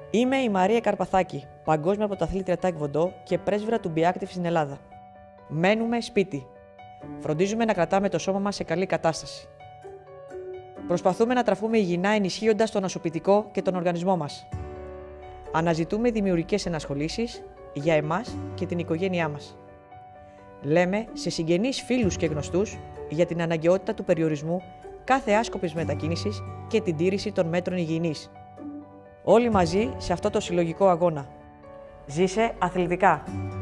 Είμαι η Μαρία Καρπαθάκη, παγκόσμια πρωταθλήτρια Taekwondo και πρέσβυρα του Be Active στην Ελλάδα. Μένουμε σπίτι. Φροντίζουμε να κρατάμε το σώμα μας σε καλή κατάσταση. Προσπαθούμε να τραφούμε υγιεινά ενισχύοντας το νοσοποιητικό και τον οργανισμό μας. Αναζητούμε δημιουργικές ενασχολήσεις για εμάς και την οικογένειά μας. Λέμε σε συγγενείς, φίλους και γνωστούς για την αναγκαιότητα του περιορισμού κάθε άσκοπης μετακίνησης και την τήρηση των μέτρων υγιεινής. Όλοι μαζί σε αυτό το συλλογικό αγώνα. Ζήσε αθλητικά!